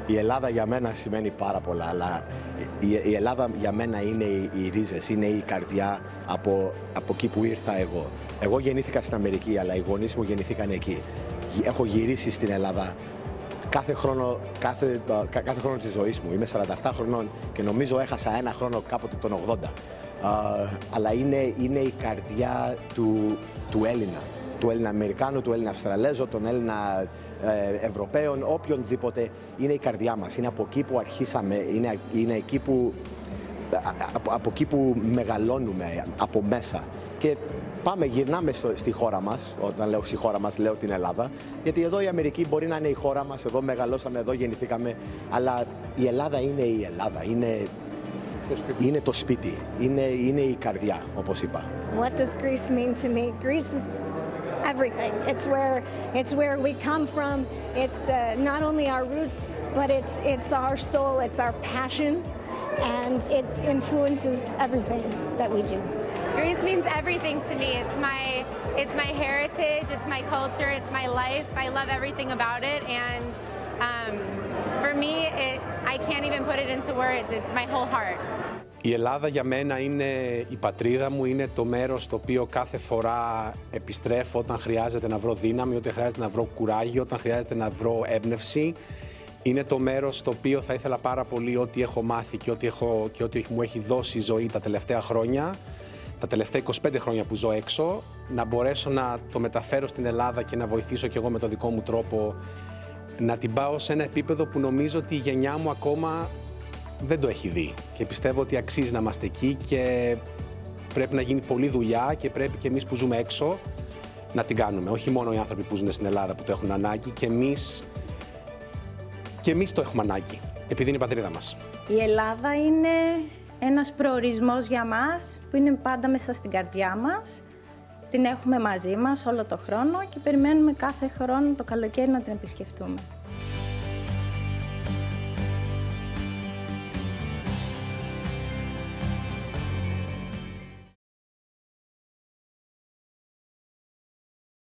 Η Ελλάδα για μένα σημαίνει πάρα πολλά, αλλά η Ελλάδα για μένα είναι οι ρίζες, είναι η καρδιά από εκεί που ήρθα εγώ. Εγώ γεννήθηκα στην Αμερική, αλλά οι γονείς μου γεννηθήκαν εκεί. Έχω γυρίσει στην Ελλάδα κάθε χρόνο της ζωής μου. Είμαι 47 χρονών και νομίζω έχασα ένα χρόνο κάποτε τον 80. Αλλά είναι η καρδιά του Έλληνα. Του Έλληνα Αμερικάνου, του Έλληνα Αυστραλέζου, τον Έλληνα Ευρωπαίων, οποιονδήποτε. Είναι η καρδιά μας. Είναι από εκεί που αρχίσαμε, είναι εκεί από εκεί που μεγαλώνουμε, από μέσα. Και γυρνάμε στη χώρα μας. Όταν λέω στη χώρα μας, λέω την Ελλάδα. Γιατί εδώ η Αμερική μπορεί να είναι η χώρα μας, εδώ μεγαλώσαμε, εδώ γεννηθήκαμε. Αλλά η Ελλάδα είναι η Ελλάδα. Είναι το σπίτι. Είναι η καρδιά, όπως είπα. What does Greece mean to me? Greece is everything. It's where we come from. It's not only our roots, but it's our soul, it's our passion, and it influences everything that we do. Greece means everything to me. It's my heritage, it's my culture, it's my life. I love everything about it, and for me, I can't even put it into words. It's my whole heart. Η Ελλάδα για μένα είναι η πατρίδα μου, είναι το μέρος στο οποίο κάθε φορά επιστρέφω όταν χρειάζεται να βρω δύναμη, όταν χρειάζεται να βρω κουράγιο, όταν χρειάζεται να βρω έμπνευση. Είναι το μέρος στο οποίο θα ήθελα πάρα πολύ ό,τι έχω μάθει και ό,τι μου έχει δώσει η ζωή τα τελευταία χρόνια, τα τελευταία 25 χρόνια που ζω έξω, να μπορέσω να το μεταφέρω στην Ελλάδα και να βοηθήσω κι εγώ με το δικό μου τρόπο, να την πάω σε ένα επίπεδο που νομίζω ότι η γενιά μου ακόμα δεν το έχει δει. Και πιστεύω ότι αξίζει να είμαστε εκεί και πρέπει να γίνει πολλή δουλειά και πρέπει και εμείς που ζούμε έξω να την κάνουμε. Όχι μόνο οι άνθρωποι που ζουν στην Ελλάδα που το έχουν ανάγκη, και εμείς το έχουμε ανάγκη, επειδή είναι η πατρίδα μας. Η Ελλάδα είναι ένας προορισμός για μας που είναι πάντα μέσα στην καρδιά μας. Την έχουμε μαζί μας όλο το χρόνο και περιμένουμε κάθε χρόνο το καλοκαίρι να την επισκεφτούμε.